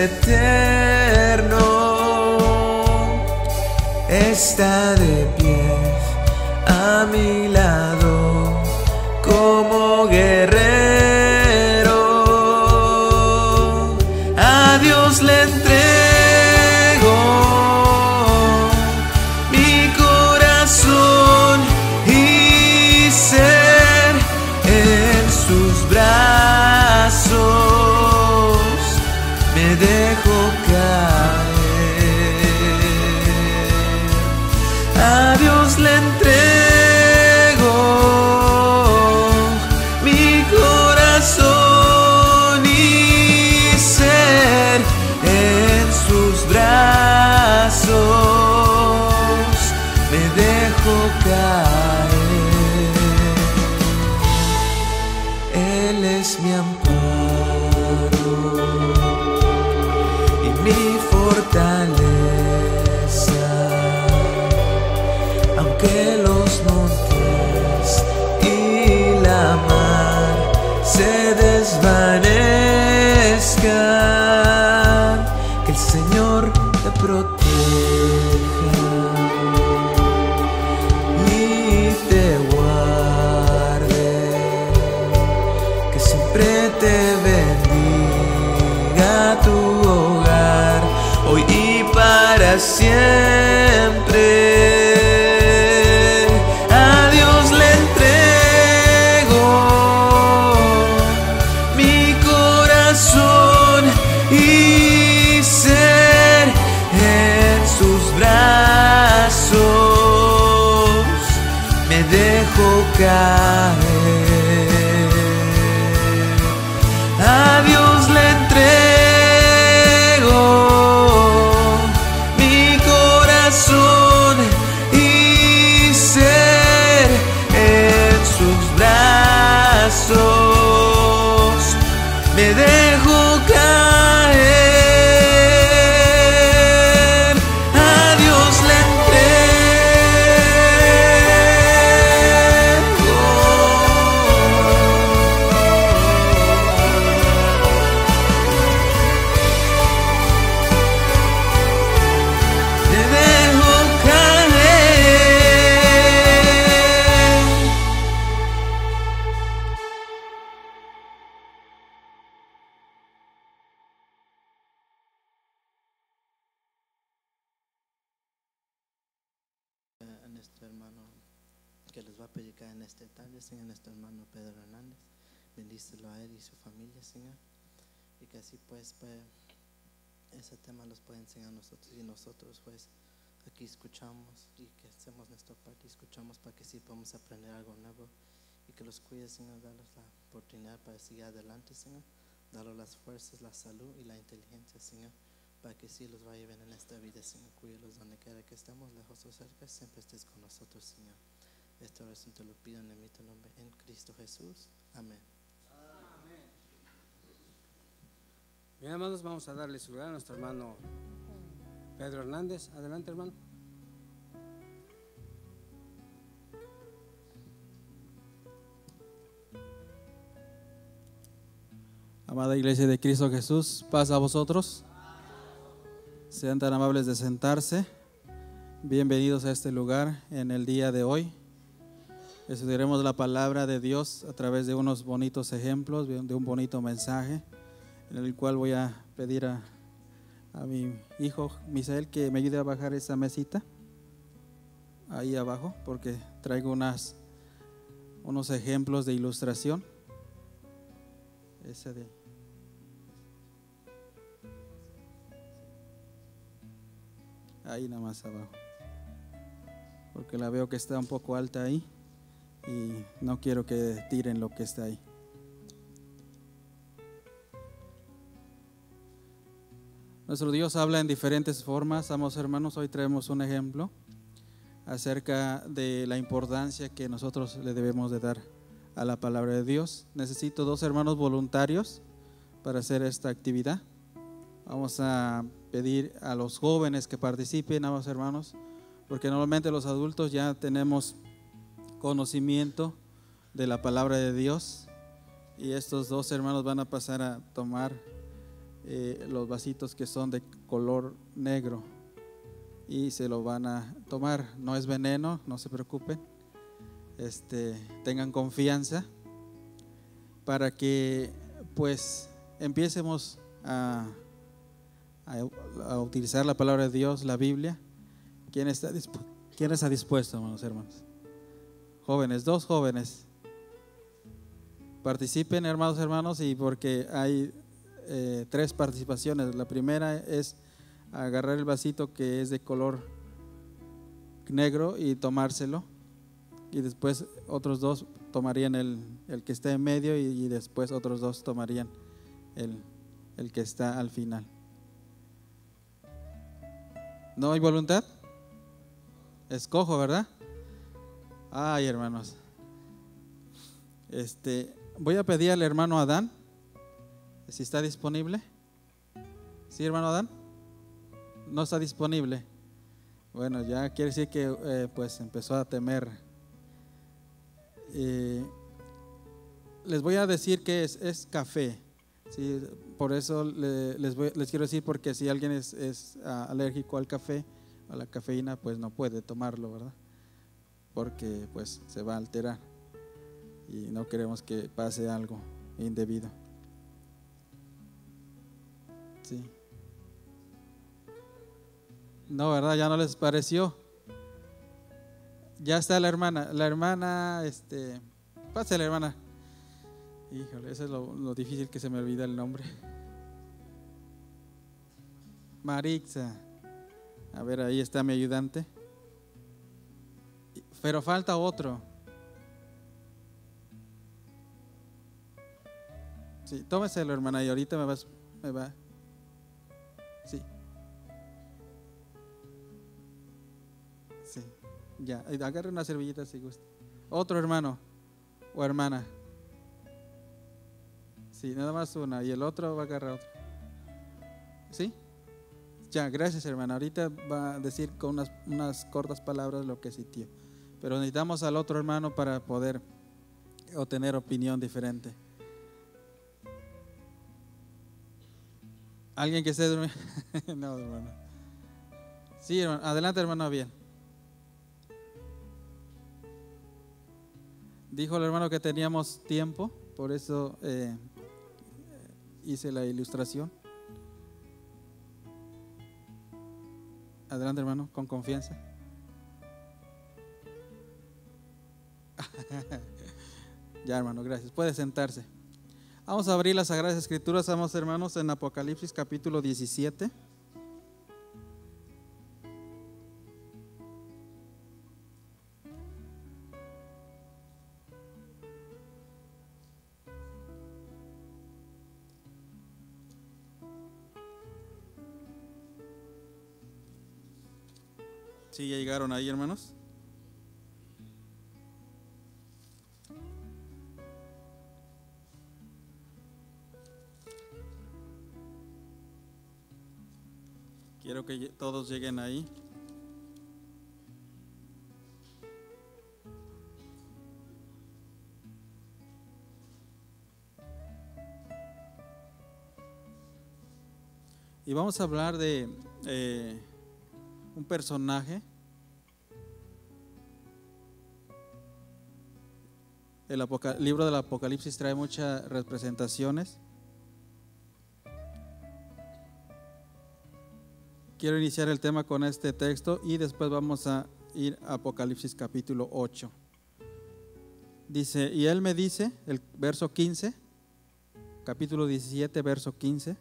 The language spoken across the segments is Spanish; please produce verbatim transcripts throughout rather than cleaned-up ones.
eterno está de pie a mi lado como guerrero. A Dios le entrego mi corazón y ser en sus brazos me dejo caer. A Dios le entrego mi corazón y ser en sus brazos me dejo caer. Él es mi amparo y mi fortaleza, aunque los montes y la mar se desvanezcan, que el Señor te proteja y te guarde, que siempre te bendiga tu hogar, hoy y para siempre. A Dios le entrego mi corazón y ser en sus brazos me dejo caer. A Dios le entrego mi corazón y ser en sus brazos me dejo caer. A Dios le entrego me dejo caer. A nuestro hermano que les va a predicar en esta tarde, Señor, nuestro hermano Pedro Hernández, bendícelo a él y su familia, Señor, y que así pues, pues ese tema los puede enseñar a nosotros y nosotros pues aquí escuchamos y que hacemos nuestra parte y escuchamos para que sí podamos aprender algo nuevo y que los cuide, Señor, darles la oportunidad para seguir adelante, Señor, darles las fuerzas, la salud y la inteligencia, Señor, para que sí los vaya bien en esta vida, Señor. Cuídalos donde quiera que estemos, lejos o cerca, siempre estés con nosotros, Señor. Esta oración te lo pido en el mi nombre, en Cristo Jesús. Amén. Bien, hermanos, vamos a darle su lugar a nuestro hermano Pedro Hernández. Adelante, hermano. Amada Iglesia de Cristo Jesús, paz a vosotros. Sean tan amables de sentarse. Bienvenidos a este lugar en el día de hoy. Estudiaremos la palabra de Dios a través de unos bonitos ejemplos, de un bonito mensaje, en el cual voy a pedir a, a mi hijo Misael que me ayude a bajar esa mesita ahí abajo, porque traigo unas, unos ejemplos de ilustración. Ese de ahí nada más abajo, porque la veo que está un poco alta ahí y no quiero que tiren lo que está ahí. Nuestro Dios habla en diferentes formas, amados hermanos. Hoy traemos un ejemplo acerca de la importancia que nosotros le debemos de dar a la palabra de Dios. Necesito dos hermanos voluntarios para hacer esta actividad. Vamos a pedir a los jóvenes que participen, amados hermanos, porque normalmente los adultos ya tenemos conocimiento de la palabra de Dios, y estos dos hermanos van a pasar a tomar eh, los vasitos que son de color negro y se lo van a tomar. No es veneno, no se preocupen, este, tengan confianza para que pues empiecemos a, a, a utilizar la palabra de Dios, la Biblia. ¿Quién está, dispu- ¿Quién está dispuesto, hermanos, hermanos? Jóvenes, dos jóvenes. Participen, hermanos, hermanos, y porque hay eh, tres participaciones. La primera es agarrar el vasito que es de color negro y tomárselo, y después otros dos tomarían el, el que está en medio, y, y después otros dos tomarían el, el que está al final. ¿No hay voluntad? Escojo, ¿verdad? Ay, hermanos, este, voy a pedir al hermano Adán si está disponible. ¿Sí, hermano Adán? No está disponible. Bueno, ya quiere decir que eh, pues empezó a temer. Eh, les voy a decir que es, es café. ¿Sí? Por eso le, les, voy, les quiero decir, porque si alguien es, es uh, alérgico al café, a la cafeína, pues no puede tomarlo, ¿verdad? Porque pues se va a alterar y no queremos que pase algo indebido. Sí. No, ¿verdad? Ya no les pareció. Ya está la hermana. La hermana, este, pásale, hermana. Híjole, eso es lo, lo difícil, que se me olvida el nombre. Marixa. A ver, ahí está mi ayudante. Pero falta otro. Sí, tómeselo, hermana, y ahorita me vas, me va. Sí. Sí. Ya, agarre una servilleta si gusta. Otro hermano o hermana. Sí, nada más una, y el otro va a agarrar otro. ¿Sí? Ya, gracias, hermana. Ahorita va a decir con unas, unas cortas palabras lo que sintió. Pero necesitamos al otro hermano para poder obtener opinión diferente. ¿Alguien que esté durmiendo? No, hermano. Sí, hermano. Adelante, hermano, bien. Dijo el hermano que teníamos tiempo, por eso eh, hice la ilustración. Adelante, hermano, con confianza. Ya, hermano, gracias. Puede sentarse. Vamos a abrir las Sagradas Escrituras, amados hermanos, en Apocalipsis capítulo diecisiete. Sí, ya llegaron ahí, hermanos. Quiero que todos lleguen ahí. Y vamos a hablar de eh, un personaje. El Apocal- libro del Apocalipsis trae muchas representaciones. Quiero iniciar el tema con este texto y después vamos a ir a Apocalipsis capítulo ocho. Dice, y él me dice, el verso quince, capítulo diecisiete, verso quince.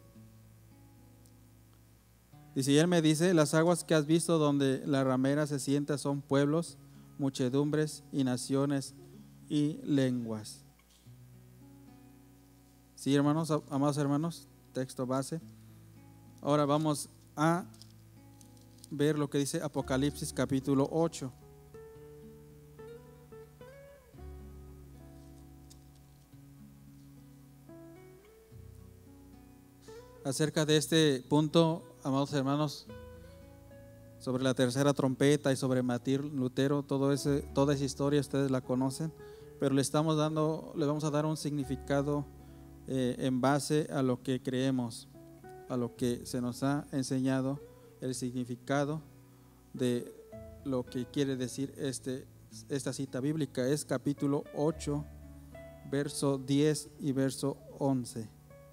Dice, y él me dice, las aguas que has visto donde la ramera se sienta son pueblos, muchedumbres y naciones y lenguas. Sí, hermanos, amados hermanos, texto base. Ahora vamos a ver lo que dice Apocalipsis capítulo ocho. Acerca de este punto, amados hermanos, sobre la tercera trompeta y sobre Martín Lutero, todo ese, toda esa historia ustedes la conocen, pero le estamos dando, le vamos a dar un significado eh, en base a lo que creemos. a lo que se nos ha enseñado el significado de lo que quiere decir este, esta cita bíblica. Es capítulo ocho, verso diez y verso once.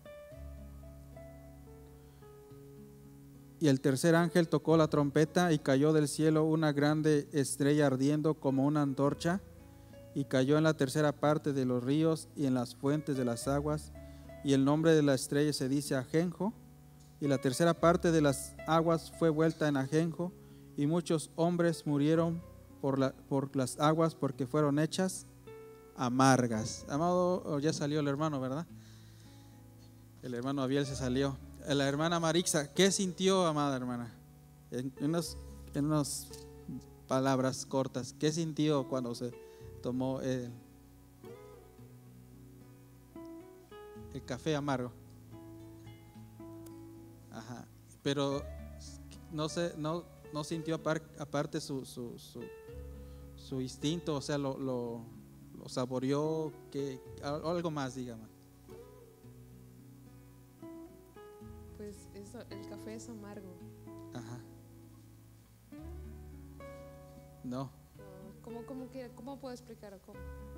Y el tercer ángel tocó la trompeta y cayó del cielo una grande estrella ardiendo como una antorcha, y cayó en la tercera parte de los ríos y en las fuentes de las aguas, y el nombre de la estrella se dice ajenjo, y la tercera parte de las aguas fue vuelta en ajenjo, y muchos hombres murieron por, la, por las aguas porque fueron hechas amargas. Amado, ya salió el hermano, ¿verdad? El hermano Abiel se salió. La hermana Marixa, ¿qué sintió, amada hermana? En, en, unos, en unas palabras cortas, ¿qué sintió cuando se tomó el, el café amargo? Ajá. Pero no sé, no, no sintió aparte su, su, su, su instinto, o sea, lo, lo, lo saboreó, que algo más, dígame. Pues eso, el café es amargo. Ajá. No. ¿Cómo, cómo, que, cómo puedo explicar? ¿Cómo?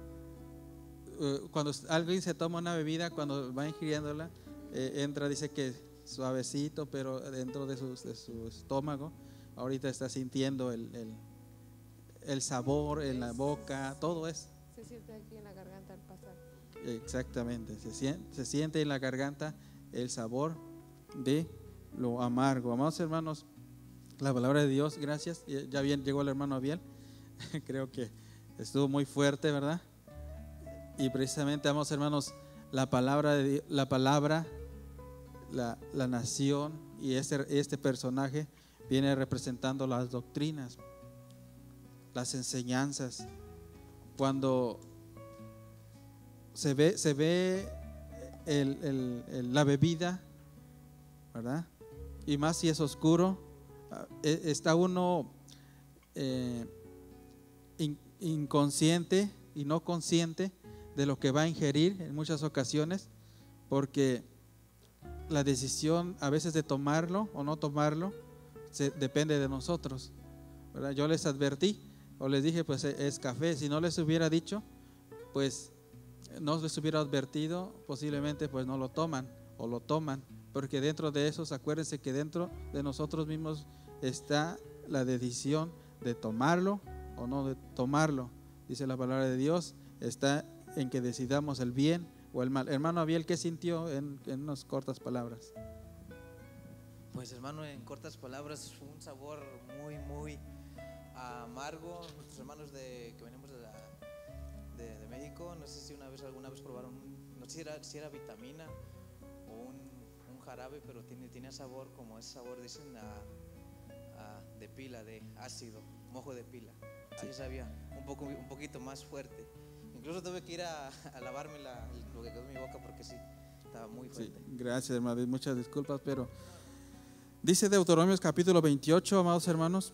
Uh, cuando alguien se toma una bebida, cuando va ingiriéndola, eh, entra, dice que suavecito, pero dentro de su, de su estómago, ahorita está sintiendo el, el, el sabor en la boca, todo eso. Se siente aquí en la garganta al pasar. Exactamente, se siente, se siente en la garganta el sabor de lo amargo. Amados hermanos, la palabra de Dios, gracias. Ya bien llegó el hermano Abiel. Creo que estuvo muy fuerte, ¿verdad? Y precisamente, amados hermanos, la palabra de Dios, la palabra, la, la nación y este, este personaje viene representando las doctrinas, las enseñanzas. Cuando se ve, se ve el, el, el, la bebida, ¿verdad? Y más si es oscuro, está uno eh, in, inconsciente y no consciente de lo que va a ingerir en muchas ocasiones, porque la decisión a veces de tomarlo o no tomarlo se, depende de nosotros, ¿verdad? Yo les advertí o les dije, pues es café. Si no les hubiera dicho, pues no les hubiera advertido, posiblemente pues no lo toman o lo toman, porque dentro de esos, acuérdense que dentro de nosotros mismos está la decisión de tomarlo o no de tomarlo. Dice la palabra de Dios, está en que decidamos el bien o el mal. Hermano Abiel, ¿qué sintió en, en unas cortas palabras? Pues hermano, en cortas palabras, fue un sabor muy, muy amargo. Nuestros hermanos de, que venimos de, la, de, de México, no sé si una vez, alguna vez probaron, no sé si era, si era vitamina o un, un jarabe, pero tiene, tiene sabor como ese sabor, dicen, a, a, de pila, de ácido, mojo de pila. Así sabía, un, poco, un poquito más fuerte. Incluso tuve que ir a, a lavarme la, lo que quedó en mi boca porque sí, estaba muy fuerte. Sí, gracias, hermano, muchas disculpas, pero dice Deuteronomios capítulo veintiocho, amados hermanos.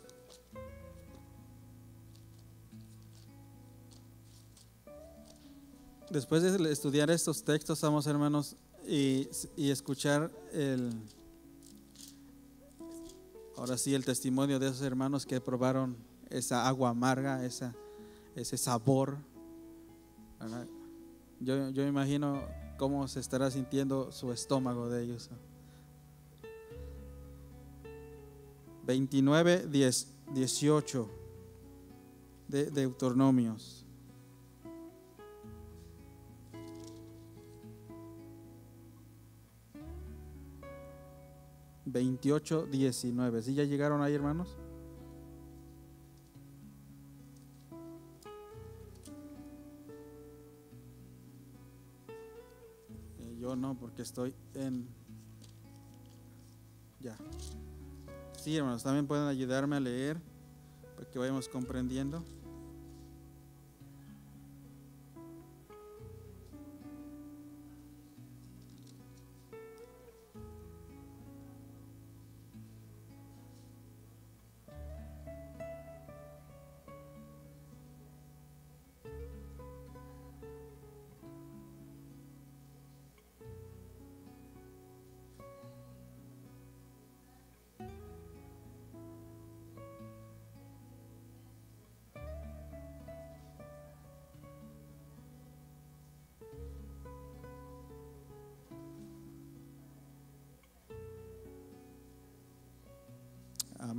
Después de estudiar estos textos, amados hermanos, y, y escuchar el, ahora sí, el testimonio de esos hermanos que probaron esa agua amarga, esa, ese sabor, ¿verdad? Yo, yo imagino cómo se estará sintiendo su estómago de ellos. veintinueve, diez, dieciocho de Deuteronomios. veintiocho, diecinueve. ¿Sí ya llegaron ahí, hermanos? Eh, yo no, porque estoy en... Ya. Sí, hermanos, también pueden ayudarme a leer para que vayamos comprendiendo.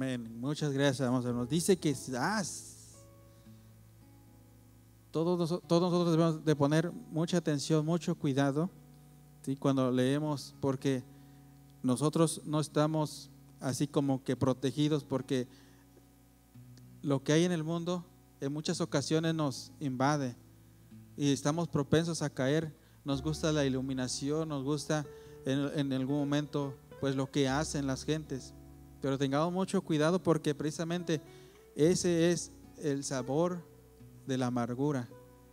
Amén. Muchas gracias, hermanos. Nos dice que ah, todos, todos nosotros debemos de poner mucha atención, mucho cuidado, ¿sí? Cuando leemos, porque nosotros no estamos así como que protegidos, porque lo que hay en el mundo en muchas ocasiones nos invade y estamos propensos a caer. Nos gusta la iluminación, nos gusta en, en algún momento pues lo que hacen las gentes, pero tengamos mucho cuidado, porque precisamente ese es el sabor de la amargura,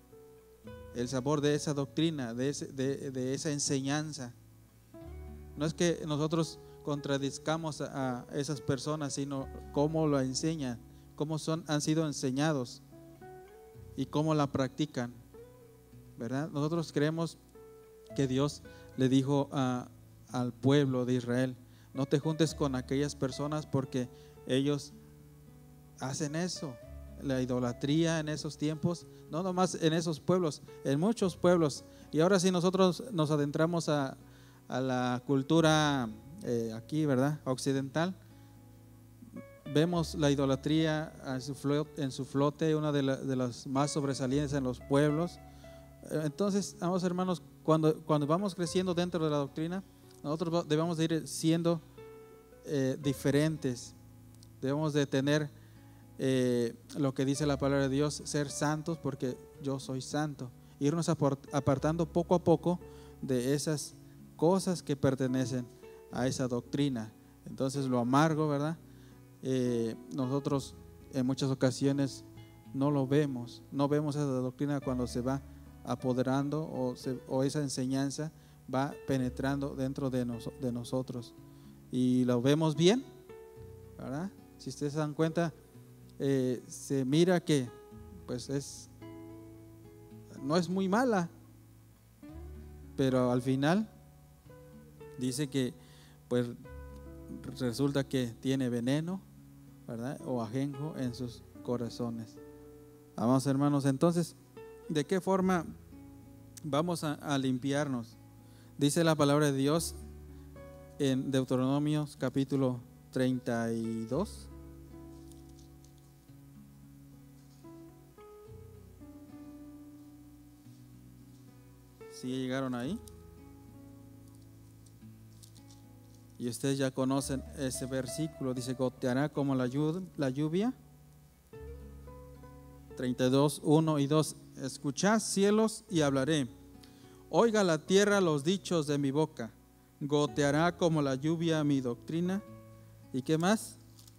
el sabor de esa doctrina, de, ese, de, de esa enseñanza. No es que nosotros contradizcamos a, a esas personas, sino cómo lo enseñan, cómo son, han sido enseñados y cómo la practican, ¿verdad? Nosotros creemos que Dios le dijo a, al pueblo de Israel: no te juntes con aquellas personas porque ellos hacen eso, la idolatría en esos tiempos, no nomás en esos pueblos, en muchos pueblos. Y ahora sí nosotros nos adentramos a, a la cultura eh, aquí, ¿verdad?, occidental. Vemos la idolatría en su flote, en su flote una de, la, de las más sobresalientes en los pueblos. Entonces, amados hermanos, cuando, cuando vamos creciendo dentro de la doctrina, nosotros debemos de ir siendo eh, diferentes. Debemos de tener eh, lo que dice la palabra de Dios, ser santos porque yo soy santo. Irnos apartando poco a poco de esas cosas que pertenecen a esa doctrina. Entonces, lo amargo, ¿verdad? Eh, nosotros en muchas ocasiones no lo vemos, no vemos esa doctrina cuando se va apoderando o, se, o esa enseñanza va penetrando dentro de, nos, de nosotros, y lo vemos bien, ¿verdad? Si ustedes se dan cuenta, eh, se mira que pues es no es muy mala, pero al final dice que pues resulta que tiene veneno, ¿verdad?, o ajenjo en sus corazones. Amados hermanos, entonces, ¿de qué forma vamos a, a limpiarnos? Dice la palabra de Dios en Deuteronomio capítulo treinta y dos. ¿Sí llegaron ahí? Y ustedes ya conocen ese versículo. Dice: goteará como la lluvia. treinta y dos, uno y dos. Escuchad, cielos, y hablaré. Oiga la tierra los dichos de mi boca. Goteará como la lluvia mi doctrina. ¿Y qué más?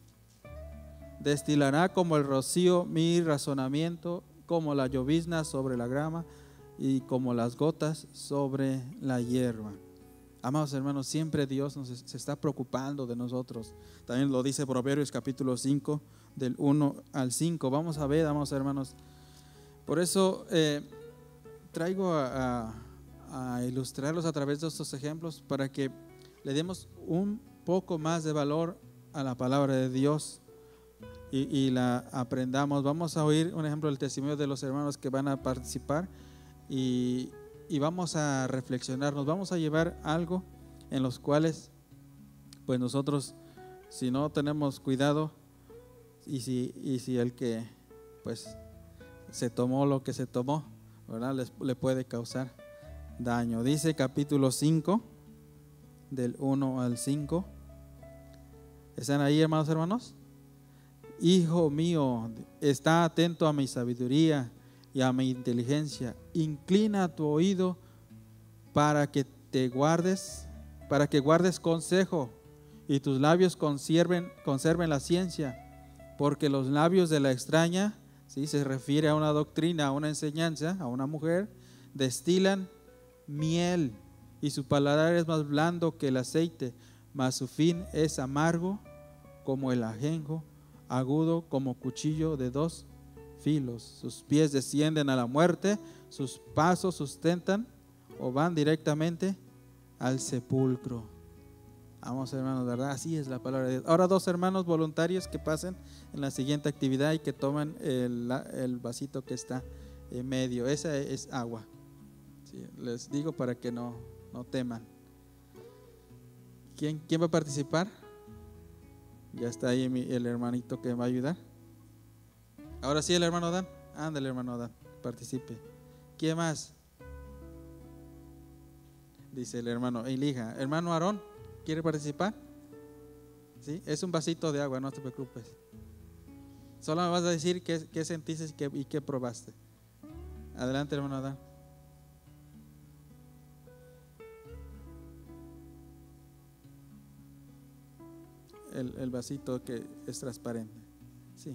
Destilará como el rocío mi razonamiento, como la llovizna sobre la grama y como las gotas sobre la hierba. Amados hermanos, siempre Dios nos, se está preocupando de nosotros. También lo dice Proverbios capítulo cinco, del uno al cinco. Vamos a ver, amados hermanos. Por eso eh, traigo a, a, a ilustrarlos a través de estos ejemplos, para que le demos un poco más de valor a la palabra de Dios y, y la aprendamos. Vamos a oír un ejemplo del testimonio de los hermanos que van a participar, y Y vamos a reflexionar, nos vamos a llevar algo en los cuales pues nosotros, si no tenemos cuidado, y si, y si el que pues se tomó lo que se tomó, ¿verdad?, Les, le puede causar daño. Dice capítulo cinco, del uno al cinco. ¿Están ahí, hermanos, hermanos? Hijo mío, está atento a mi sabiduría y a mi inteligencia. Inclina tu oído para que te guardes, para que guardes consejo, y tus labios conserven, conserven la ciencia, porque los labios de la extraña, ¿sí?, se refiere a una doctrina, a una enseñanza, a una mujer, destilan miel, y su paladar es más blando que el aceite, mas su fin es amargo como el ajenjo, agudo como cuchillo de dos filos. Sus pies descienden a la muerte, sus pasos sustentan o van directamente al sepulcro. Vamos, hermanos, ¿verdad? Así es la palabra de Dios. Ahora, dos hermanos voluntarios que pasen en la siguiente actividad y que tomen el, el vasito que está en medio. Esa es agua. Sí, les digo para que no, no teman. ¿Quién, ¿Quién va a participar? Ya está ahí mi- el hermanito que me va a ayudar. Ahora sí, el hermano Dan. Ándale, hermano Dan, participe. ¿Quién más? Dice el hermano Elija. Hermano Aarón, ¿quiere participar? Sí, es un vasito de agua, no te preocupes. Solo me vas a decir qué, qué sentiste y qué, y qué probaste. Adelante, hermano Adán. El, el vasito que es transparente. Sí.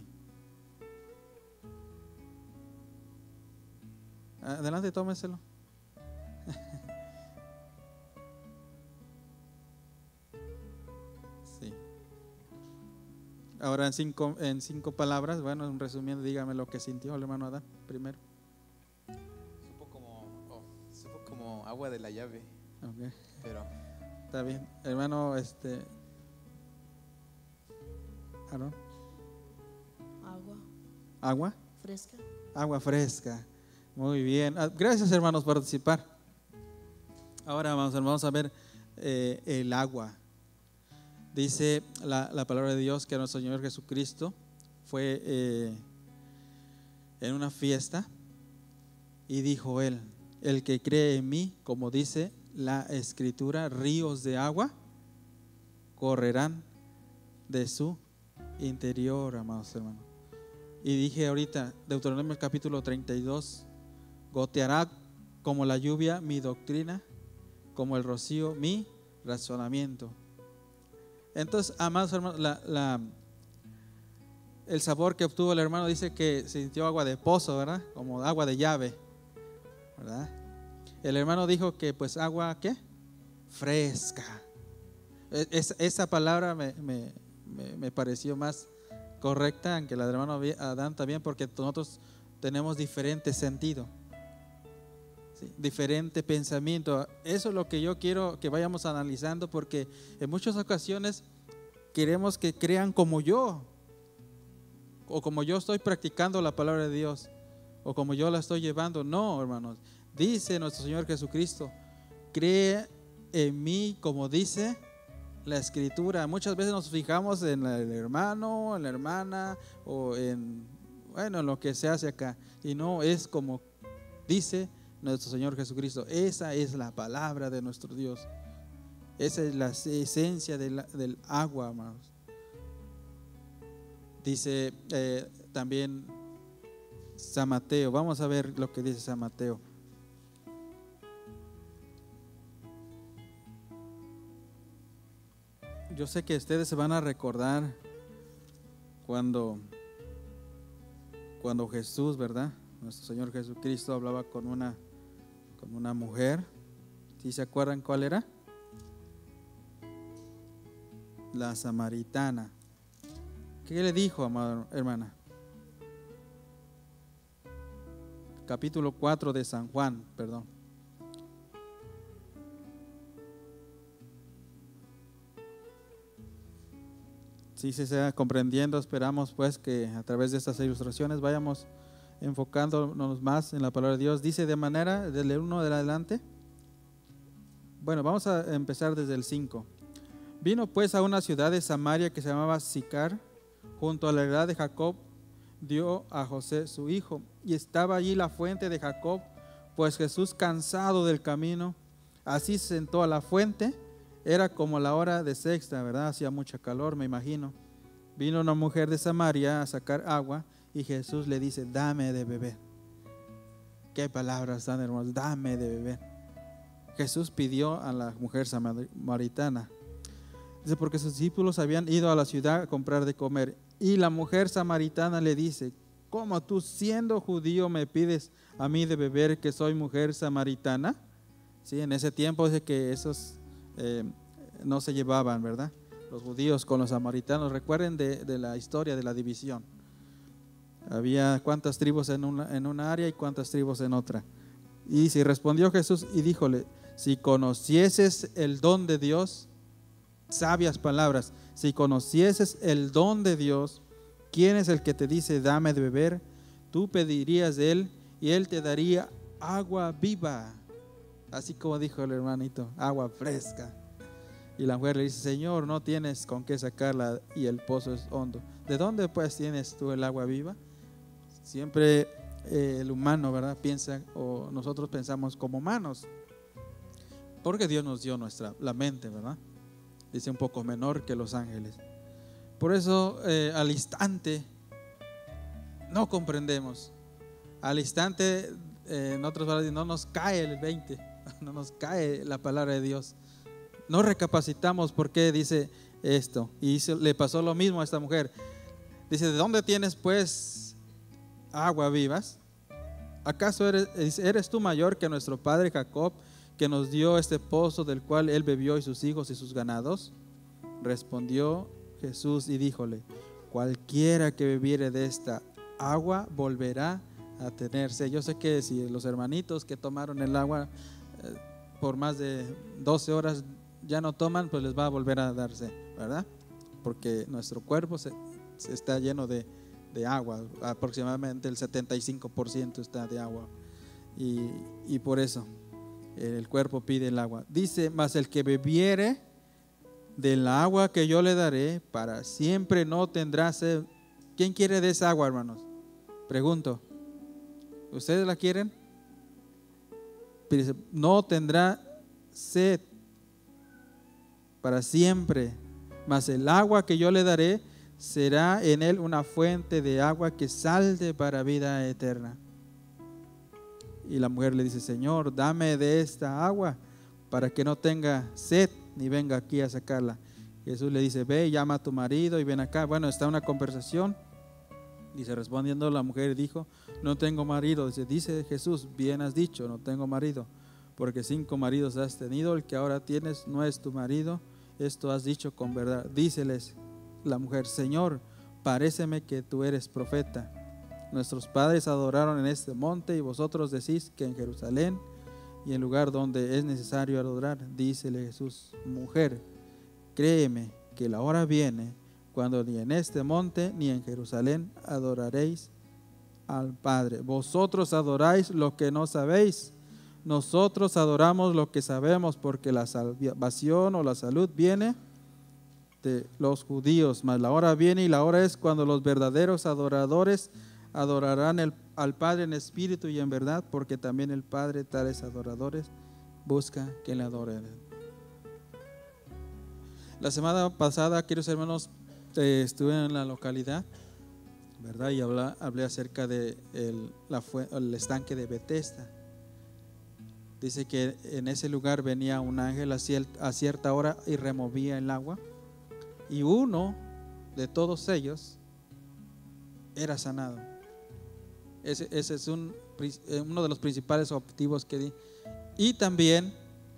Adelante, tómeselo. Sí. Ahora en cinco, en cinco palabras, bueno, resumiendo, dígame lo que sintió el hermano Adán primero. Supo como, oh, supo como agua de la llave, Okay. pero Está bien. Hermano, este. Aarón. Agua Agua. fresca. Agua fresca. Muy bien. Ah, Gracias, hermanos, por participar. Ahora vamos, vamos a ver eh, el agua. Dice la, la palabra de Dios que nuestro Señor Jesucristo fue eh, en una fiesta y dijo él: el que cree en mí, como dice la Escritura, ríos de agua correrán de su interior, amados hermanos. Y dije ahorita, Deuteronomio capítulo treinta y dos, goteará como la lluvia mi doctrina, como el rocío mi razonamiento. Entonces, amados hermanos, la, la, el sabor que obtuvo el hermano dice que sintió agua de pozo, ¿verdad? Como agua de llave, ¿verdad? El hermano dijo que pues agua, ¿qué? Fresca. Es, esa palabra me, me, me, me pareció más correcta que la del hermano Adán también, porque nosotros tenemos diferente sentido, ¿sí? Diferente pensamiento. Eso es lo que yo quiero que vayamos analizando, porque en muchas ocasiones queremos que crean como yo, o como yo estoy practicando la palabra de Dios, o como yo la estoy llevando. No, hermanos, dice nuestro Señor Jesucristo: cree en mí como dice la Escritura. Muchas veces nos fijamos en el hermano, en la hermana, o en, bueno, en lo que se hace acá, y no es como dice nuestro Señor Jesucristo. Esa es la palabra de nuestro Dios. Esa es la esencia de la, del agua, amados. Dice eh, también San Mateo. Vamos a ver lo que dice San Mateo. Yo sé que ustedes se van a recordar cuando, cuando Jesús, ¿verdad? Nuestro Señor Jesucristo hablaba con una, con una mujer. ¿Sí se acuerdan cuál era? La samaritana. ¿Qué le dijo, amada hermana? Capítulo cuatro de San Juan, perdón. Si se está comprendiendo, esperamos pues que a través de estas ilustraciones vayamos enfocándonos más en la palabra de Dios. Dice de manera, del uno de adelante. Bueno, vamos a empezar desde el cinco. Vino pues a una ciudad de Samaria que se llamaba Sicar, junto a la heredad de Jacob, dio a José su hijo, y estaba allí la fuente de Jacob. Pues Jesús, cansado del camino, así se sentó a la fuente. Era como la hora de sexta, ¿verdad? Hacía mucha calor, me imagino. Vino una mujer de Samaria a sacar agua y Jesús le dice: dame de beber. Qué palabras tan hermosas, dame de beber. Jesús pidió a la mujer samaritana. Dice, porque sus discípulos habían ido a la ciudad a comprar de comer. Y la mujer samaritana le dice: ¿cómo tú, siendo judío, me pides a mí de beber, que soy mujer samaritana? Sí, en ese tiempo dice que esos eh, no se llevaban, ¿verdad? Los judíos con los samaritanos. Recuerden de, de la historia de la división. Había cuántas tribus en una, en una área y cuántas tribus en otra. Y si respondió Jesús y díjole: si conocieses el don de Dios, sabias palabras, si conocieses el don de Dios, ¿quién es el que te dice dame de beber? Tú pedirías de él y él te daría agua viva. Así como dijo el hermanito, agua fresca. Y la mujer le dice, Señor, no tienes con qué sacarla y el pozo es hondo. ¿De dónde pues tienes tú el agua viva? Siempre eh, el humano, ¿verdad? Piensa, o nosotros pensamos como humanos, porque Dios nos dio nuestra, la mente, ¿verdad? Dice un poco menor que los ángeles. Por eso eh, al instante no comprendemos. Al instante, eh, en otras palabras, no nos cae el veinte, no nos cae la palabra de Dios. No recapacitamos por qué dice esto. Y dice, le pasó lo mismo a esta mujer. Dice, ¿de dónde tienes pues agua vivas? ¿Acaso eres, eres tú mayor que nuestro padre Jacob, que nos dio este pozo del cual él bebió y sus hijos y sus ganados? Respondió Jesús y díjole, cualquiera que bebiere de esta agua volverá a tener sed. Yo sé que si los hermanitos que tomaron el agua eh, por más de doce horas ya no toman, pues les va a volver a darse, ¿verdad? Porque nuestro cuerpo se, se está lleno de, de agua, aproximadamente el setenta y cinco por ciento está de agua, y, y por eso el cuerpo pide el agua. Dice, mas el que bebiere del agua que yo le daré, para siempre no tendrá sed. ¿Quién quiere de esa agua, hermanos? Pregunto, ¿ustedes la quieren? Dice, no tendrá sed para siempre, mas el agua que yo le daré será en él una fuente de agua que salte para vida eterna. Y la mujer le dice, Señor, dame de esta agua para que no tenga sed ni venga aquí a sacarla. Jesús le dice, ve, llama a tu marido y ven acá. Bueno, está una conversación. Dice, respondiendo la mujer dijo, no tengo marido. Dice, dice Jesús, bien has dicho, no tengo marido, porque cinco maridos has tenido, el que ahora tienes no es tu marido. Esto has dicho con verdad. Díceles la mujer, Señor, paréceme que tú eres profeta. Nuestros padres adoraron en este monte y vosotros decís que en Jerusalén y en lugar donde es necesario adorar. Dícele Jesús, mujer, créeme que la hora viene cuando ni en este monte ni en Jerusalén adoraréis al Padre. Vosotros adoráis lo que no sabéis, nosotros adoramos lo que sabemos, porque la salvación o la salud viene de los judíos, mas la hora viene y la hora es cuando los verdaderos adoradores adorarán el, al Padre en espíritu y en verdad, porque también el Padre tales adoradores busca que le adoren. La semana pasada, queridos hermanos, eh, estuve en la localidad, ¿verdad? Y hablé, hablé acerca de el, la, el estanque de Betesda. Dice que en ese lugar venía un ángel a cierta, a cierta hora y removía el agua, y uno de todos ellos era sanado. Ese, ese es un, uno de los principales objetivos que di. Y también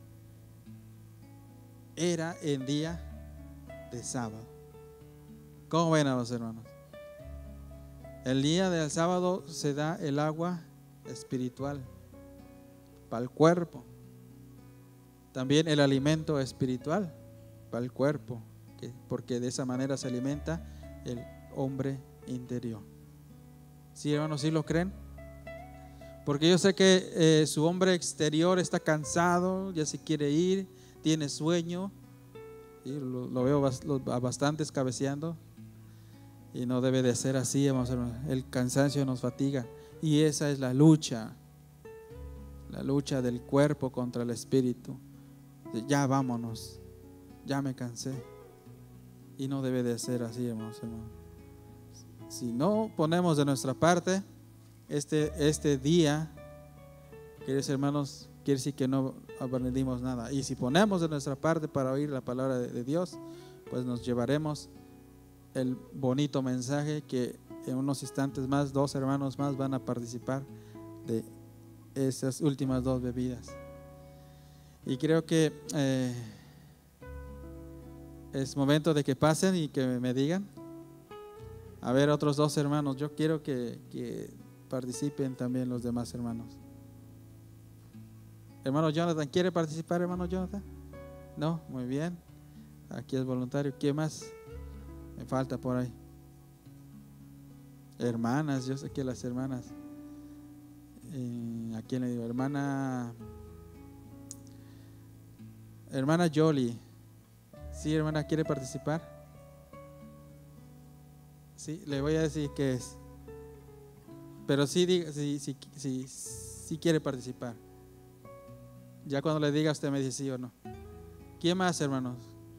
era en día de sábado. ¿Cómo ven a los hermanos? El día del sábado se da el agua espiritual para el cuerpo. También el alimento espiritual para el cuerpo, que, porque de esa manera se alimenta el hombre interior. ¿Sí, hermanos? ¿Sí lo creen? Porque yo sé que eh, su hombre exterior está cansado, ya se quiere ir, tiene sueño, y lo, lo veo bastante cabeceando, y no debe de ser así, hermanos. El cansancio nos fatiga, y esa es la lucha, la lucha del cuerpo contra el espíritu. Ya vámonos, ya me cansé, y no debe de ser así, hermanos, hermanos. Si no ponemos de nuestra parte este, este día, queridos hermanos, quiere decir que no aprendimos nada. Y si ponemos de nuestra parte para oír la palabra de, de Dios, pues nos llevaremos el bonito mensaje que en unos instantes más, dos hermanos más van a participar de esas últimas dos bebidas. Y creo que eh, es momento de que pasen y que me digan. A ver, otros dos hermanos, yo quiero que, que participen también los demás hermanos. Hermano Jonathan, ¿quiere participar, hermano Jonathan? No, muy bien. Aquí es voluntario. ¿Quién más? Me falta por ahí. Hermanas, yo sé que las hermanas. Eh, ¿A quién le digo? Hermana. Hermana Jolie. Sí, hermana, ¿quiere participar? Sí, le voy a decir qué es. Pero sí, diga, sí, sí, sí, sí quiere participar. Ya cuando le diga usted me dice sí o no. ¿Quién más, hermanos?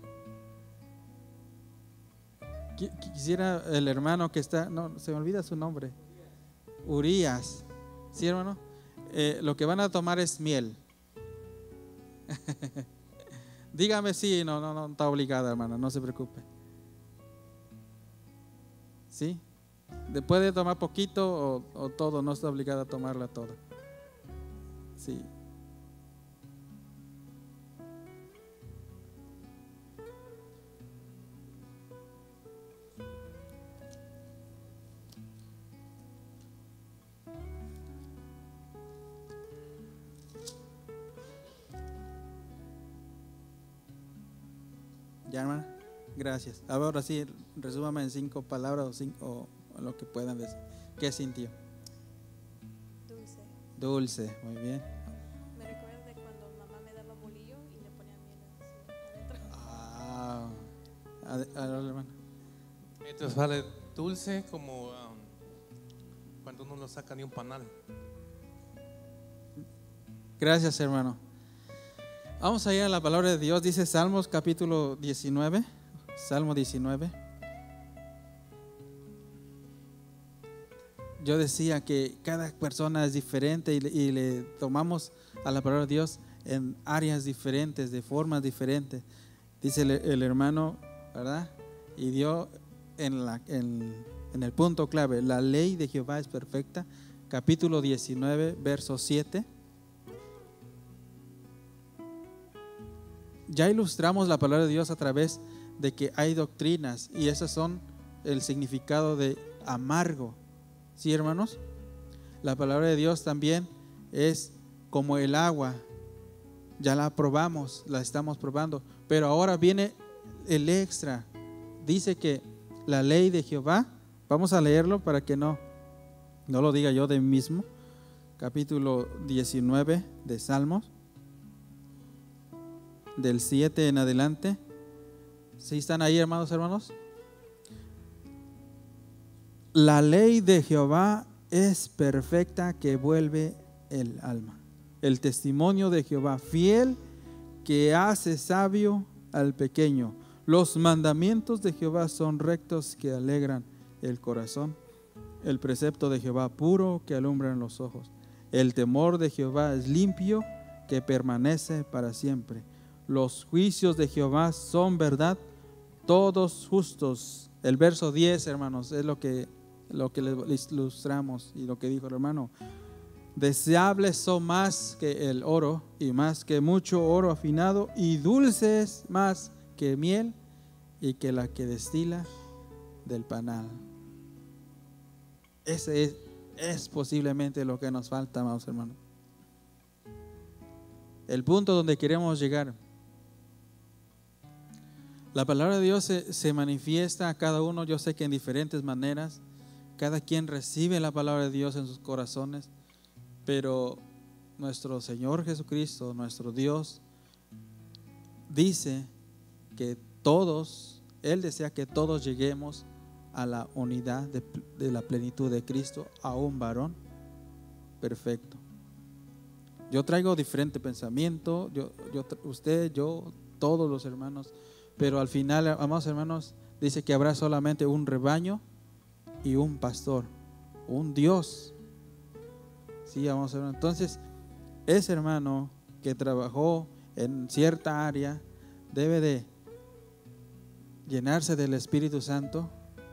Quisiera el hermano que está, no, se me olvida su nombre. Urias. ¿Sí, hermano? Eh, lo que van a tomar es miel. Dígame sí, no, no, no está obligada, hermano, no se preocupe. ¿Sí? Puede tomar poquito o, o todo, no está obligada a tomarla toda. Sí. Ya, hermana, gracias. Ahora sí, resúmame en cinco palabras o, cinco, o lo que puedan decir. ¿Qué sintió? Dulce. Dulce, muy bien. Me recuerda de cuando mamá me daba bolillo y le ponía miel así adentro. Ah, ahora, hermano. Entonces vale dulce como um, cuando uno no saca ni un panal. Gracias, hermano. Vamos a ir a la palabra de Dios. Dice Salmos capítulo diecinueve. Salmo diecinueve. Yo decía que cada persona es diferente y le, y le tomamos a la palabra de Dios en áreas diferentes, de formas diferentes. Dice el, el hermano, ¿verdad? Y dio en, la, en, en el punto clave: la ley de Jehová es perfecta. Capítulo diecinueve, verso siete. Ya ilustramos la palabra de Dios a través de que hay doctrinas y esas son el significado de amargo. ¿Sí, hermanos? La palabra de Dios también es como el agua. Ya la probamos, la estamos probando, pero ahora viene el extra. Dice que la ley de Jehová, vamos a leerlo para que no, no lo diga yo de mí mismo. Capítulo diecinueve de Salmos, del siete en adelante. ¿Sí están ahí, hermanos, hermanos? La ley de Jehová es perfecta, que vuelve el alma. El testimonio de Jehová fiel, que hace sabio al pequeño. Los mandamientos de Jehová son rectos, que alegran el corazón. El precepto de Jehová puro, que alumbran los ojos. El temor de Jehová es limpio, que permanece para siempre. Los juicios de Jehová son verdad, todos justos. El verso diez, hermanos, es lo que, lo que les ilustramos y lo que dijo el hermano. Deseables son más que el oro y más que mucho oro afinado, y dulces más que miel y que la que destila del panal. Ese es, es posiblemente lo que nos falta, amados hermanos. El punto donde queremos llegar. La palabra de Dios se, se manifiesta a cada uno, yo sé que en diferentes maneras. Cada quien recibe la palabra de Dios en sus corazones, pero nuestro Señor Jesucristo, nuestro Dios, dice que todos, Él desea que todos lleguemos a la unidad de, de la plenitud de Cristo, a un varón perfecto. Yo traigo diferente pensamiento, yo, yo, usted, yo, todos los hermanos. Pero al final, amados hermanos, dice que habrá solamente un rebaño y un pastor, un Dios. Sí, amados hermanos. Entonces, ese hermano que trabajó en cierta área debe de llenarse del Espíritu Santo,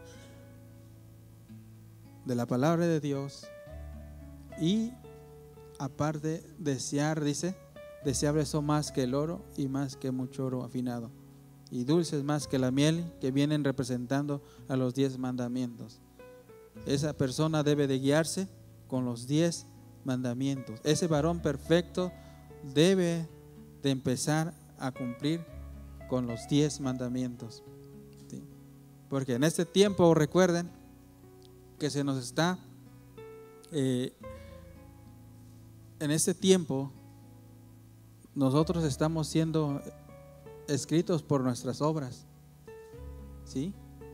de la palabra de Dios, y aparte desear, dice, deseables son más que el oro y más que mucho oro afinado, y dulces más que la miel, que vienen representando a los diez mandamientos. Esa persona debe de guiarse con los diez mandamientos. Ese varón perfecto debe de empezar a cumplir con los diez mandamientos. ¿Sí? Porque en este tiempo, recuerden que se nos está, eh, en este tiempo, nosotros estamos siendo escritos por nuestras obras. ¿Sí?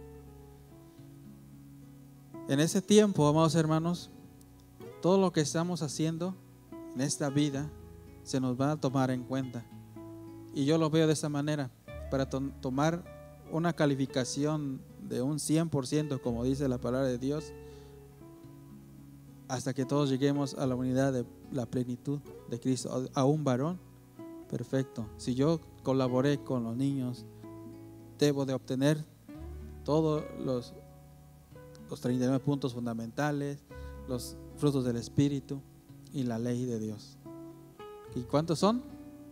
En ese tiempo, amados hermanos, todo lo que estamos haciendo en esta vida se nos va a tomar en cuenta. Y yo lo veo de esa manera. Para to- tomar una calificación de un cien por ciento, como dice la palabra de Dios, hasta que todos lleguemos a la unidad de la plenitud de Cristo, a un varón perfecto. Si yo colaboré con los niños, debo de obtener todos los, los treinta y nueve puntos fundamentales, los frutos del Espíritu y la ley de Dios. ¿Y cuántos son?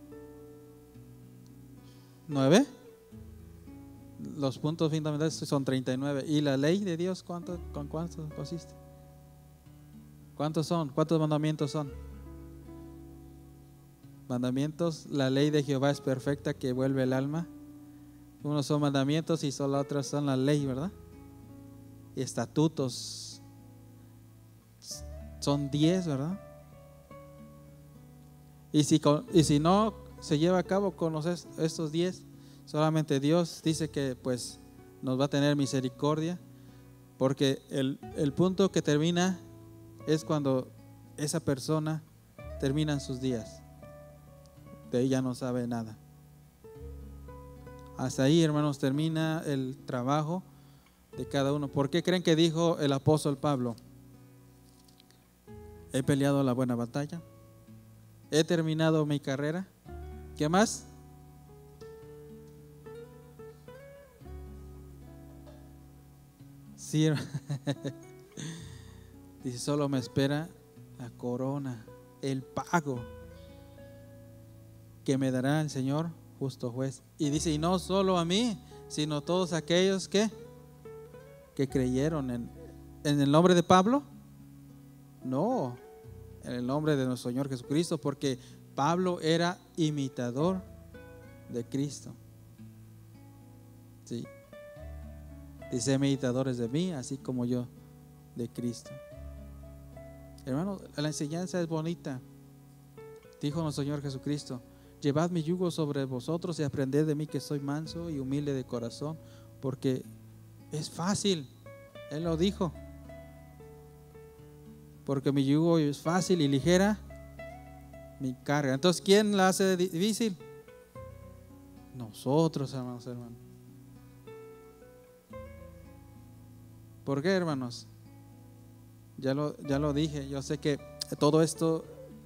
¿Nueve? Los puntos fundamentales son treinta y nueve. ¿Y la ley de Dios cuánto, con cuánto consiste? ¿Cuántos son? ¿Cuántos mandamientos son? Mandamientos, la ley de Jehová es perfecta que vuelve el alma. Unos son mandamientos y solo otros son la ley, ¿verdad? Y estatutos son diez, ¿verdad? Y si, y si no se lleva a cabo con los, estos diez, solamente Dios dice que pues nos va a tener misericordia, porque el, el punto que termina es cuando esa persona termina sus días. De ahí ya no sabe nada. Hasta ahí, hermanos, termina el trabajo de cada uno. ¿Por qué creen que dijo el apóstol Pablo? He peleado la buena batalla, he terminado mi carrera. ¿Qué más? Sí, dice, solo me espera la corona, el pago que me dará el Señor justo juez. Y dice, y no solo a mí, sino a todos aquellos que, que creyeron en, en el nombre de Pablo. No, en el nombre de nuestro Señor Jesucristo, porque Pablo era imitador de Cristo. Sí. Dice, imitadores de mí, así como yo de Cristo. Hermano, la enseñanza es bonita. Dijo nuestro Señor Jesucristo, llevad mi yugo sobre vosotros y aprended de mí, que soy manso y humilde de corazón, porque es fácil. Él lo dijo. Porque mi yugo es fácil y ligera mi carga. Entonces, ¿quién la hace difícil? Nosotros, hermanos, hermanos. ¿Por qué, hermanos? Ya lo, ya lo dije. Yo sé que todo esto,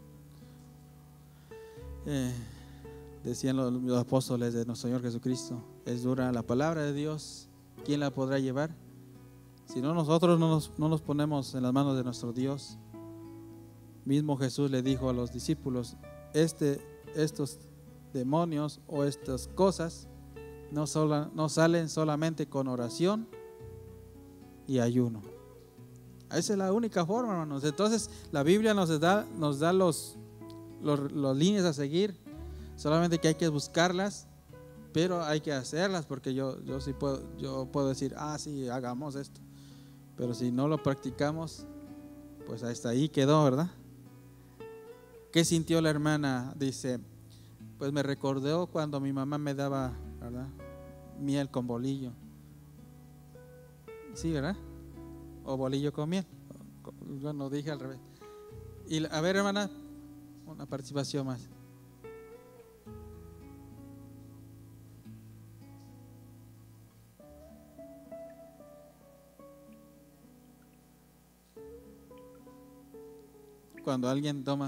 eh, decían los, los apóstoles de nuestro Señor Jesucristo, es dura la palabra de Dios. ¿Quién la podrá llevar? Si no, nosotros no nos, no nos ponemos en las manos de nuestro Dios. Mismo Jesús le dijo a los discípulos, este, estos demonios o estas cosas no, sola, no salen solamente con oración y ayuno. Esa es la única forma, hermanos. Entonces la Biblia nos da, nos da los, los, los líneas a seguir, solamente que hay que buscarlas, pero hay que hacerlas, porque yo, yo sí puedo, yo puedo decir, ah, sí, hagamos esto, pero si no lo practicamos, pues hasta ahí quedó, ¿verdad? ¿Qué sintió la hermana? Dice, pues me recordó cuando mi mamá me daba, ¿verdad?, miel con bolillo. Sí, ¿verdad? O bolillo con miel. Yo no dije al revés. Y a ver, hermana, una participación más. Cuando alguien toma,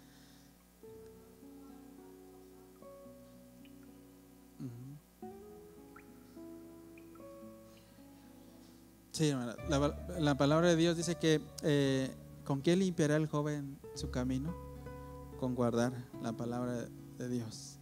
sí, hermana, la, la palabra de Dios dice que eh, ¿con qué limpiará el joven su camino? Con guardar la palabra de Dios.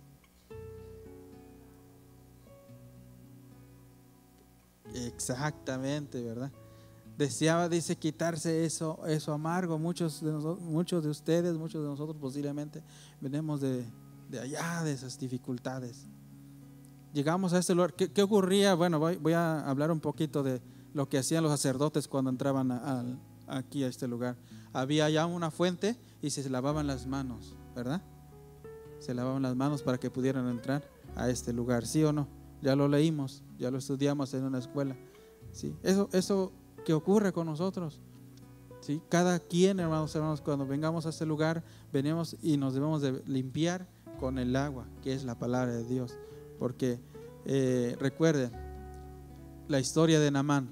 Exactamente, ¿verdad? Deseaba, dice, quitarse eso, eso amargo. Muchos de nosotros, muchos de ustedes, muchos de nosotros posiblemente venimos de, de allá, de esas dificultades. Llegamos a este lugar. ¿Qué, qué ocurría? Bueno, voy, voy a hablar un poquito de lo que hacían los sacerdotes cuando entraban a, a, aquí a este lugar. Había ya una fuente y se lavaban las manos, ¿verdad? Se lavaban las manos para que pudieran entrar. a este lugar, ¿sí o no? Ya lo leímos, ya lo estudiamos en una escuela, ¿sí? Eso, eso que ocurre con nosotros, ¿sí? Cada quien, hermanos, hermanos, cuando vengamos a este lugar, venimos y nos debemos de limpiar con el agua, que es la palabra de Dios. Porque eh, recuerden la historia de Naamán.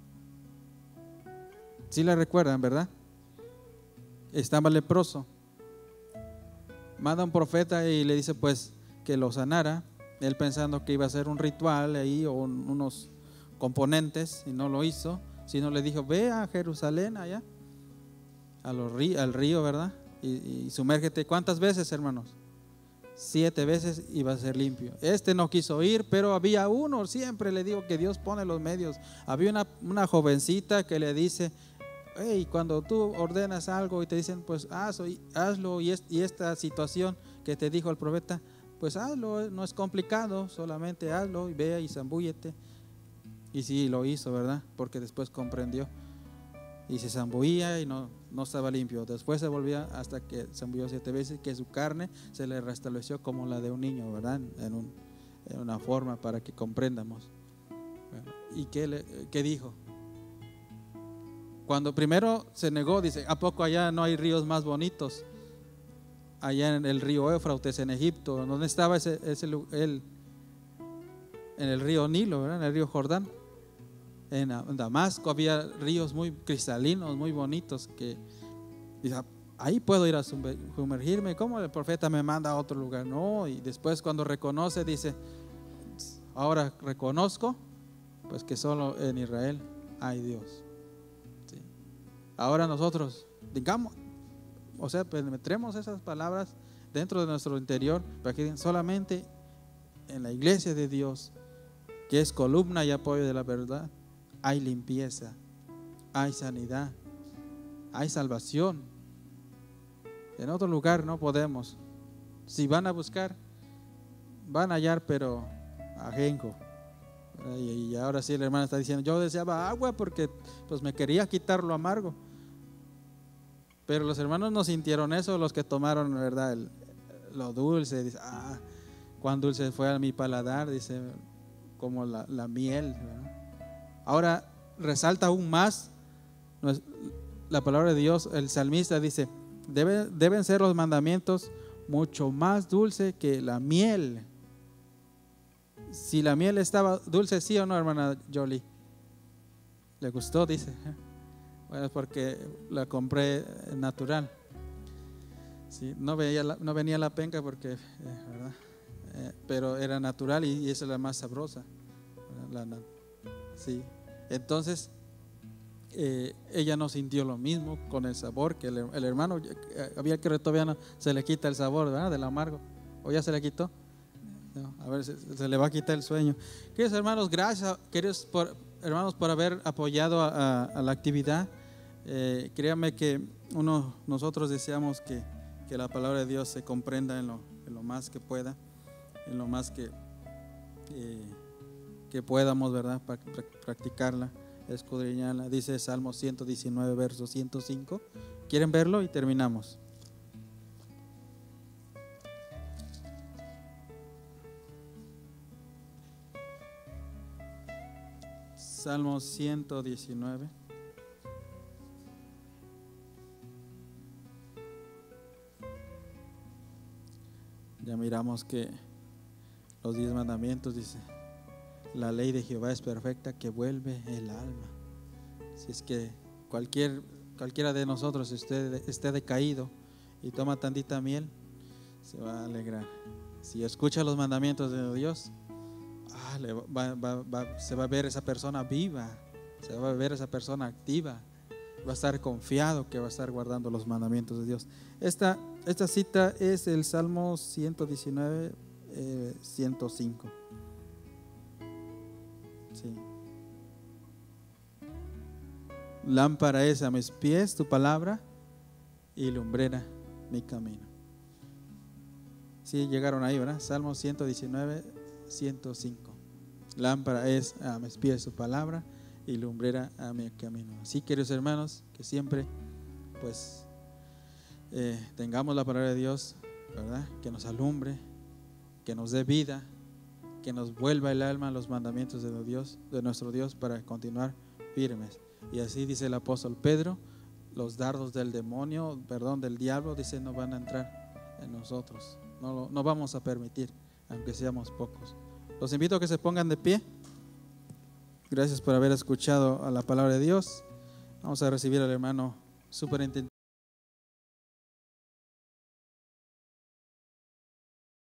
¿Sí la recuerdan, verdad? Estaba leproso. Manda un profeta y le dice pues que lo sanara. Él pensando que iba a ser un ritual ahí o un, unos componentes, y no lo hizo, sino le dijo: ve a Jerusalén allá, a los ríos, al río, ¿verdad? Y, y sumérgete. ¿Cuántas veces, hermanos? Siete veces y va a ser limpio. Este no quiso ir, pero había uno. Siempre le digo que Dios pone los medios. Había una, una jovencita que le dice: hey, cuando tú ordenas algo y te dicen pues hazlo, hazlo y, es, y esta situación que te dijo el profeta, pues hazlo, no es complicado, solamente hazlo y ve y zambúllete. Y sí, lo hizo, ¿verdad? Porque después comprendió y se zambullía y no, no estaba limpio. Después se volvía hasta que zambulló siete veces, que su carne se le restableció como la de un niño, ¿verdad? En, un, en una forma para que comprendamos. ¿Y qué, le, qué dijo? Cuando primero se negó, dice: ¿a poco allá no hay ríos más bonitos? Allá en el río Éufrates, en Egipto, ¿dónde estaba ese, ese el, en el río Nilo, ¿verdad? En el río Jordán. En Damasco había ríos muy cristalinos, muy bonitos, que dice: ahí puedo ir a sumergirme. ¿Cómo el profeta me manda a otro lugar? No. Y después cuando reconoce, dice: ahora reconozco pues que solo en Israel hay Dios. ¿Sí? Ahora nosotros digamos, o sea, penetremos esas palabras dentro de nuestro interior, para que solamente en la iglesia de Dios, que es columna y apoyo de la verdad, hay limpieza, hay sanidad, hay salvación. En otro lugar no podemos. Si van a buscar, van a hallar, pero ajenjo. Y ahora sí, la hermana está diciendo: yo deseaba agua porque pues me quería quitar lo amargo. Pero los hermanos no sintieron eso, los que tomaron, ¿verdad?, el, lo dulce. Dice: ah, cuán dulce fue a mi paladar, dice, como la, la miel, ¿verdad? Ahora resalta aún más la palabra de Dios. El salmista dice: Debe, deben ser los mandamientos mucho más dulce que la miel. Si la miel estaba dulce, ¿sí o no, hermana Jolie? ¿Le gustó? Dice. Bueno, es porque la compré natural. Sí, no, veía la, no venía la penca porque, eh, ¿verdad? Eh, pero era natural y, y esa es la más sabrosa. La, la, sí. Entonces, eh, ella no sintió lo mismo con el sabor que el, el hermano. Eh, había que todavía no se le quita el sabor, ¿verdad?, del amargo. ¿O ya se le quitó? No, a ver, se, se le va a quitar el sueño. Queridos hermanos, gracias, queridos por, hermanos, por haber apoyado a, a, a la actividad. Eh, créanme que uno, nosotros deseamos que, que la palabra de Dios se comprenda en lo, en lo más que pueda, en lo más que, eh, que podamos, ¿verdad?, practicarla, escudriñarla. Dice Salmo ciento diecinueve, verso ciento cinco. ¿Quieren verlo? Y terminamos. Salmo ciento diecinueve. Ya miramos que los diez mandamientos, dice: la ley de Jehová es perfecta, que vuelve el alma. Si es que cualquier, cualquiera de nosotros esté, esté decaído y toma tantita miel, se va a alegrar. Si escucha los mandamientos de Dios, ah, le va, va, va, se va a ver esa persona viva, se va a ver esa persona activa, va a estar confiado que va a estar guardando los mandamientos de Dios. Esta, esta cita es el Salmo ciento diecinueve, eh, ciento cinco. Sí. Lámpara es a mis pies tu palabra y lumbrera mi camino. Sí, llegaron ahí, ¿verdad? Salmo ciento diecinueve, ciento cinco. Lámpara es a mis pies tu palabra y lumbrera a mi camino. Así, queridos hermanos, que siempre pues eh, tengamos la palabra de Dios, ¿verdad?, que nos alumbre, que nos dé vida, que nos vuelva el alma a los mandamientos de Dios, de nuestro Dios, para continuar firmes. Y así dice el apóstol Pedro, los dardos del demonio, perdón, del diablo, dice, no van a entrar en nosotros. No, lo- no vamos a permitir, aunque seamos pocos. Los invito a que se pongan de pie. Gracias por haber escuchado a la palabra de Dios. Vamos a recibir al hermano superintendente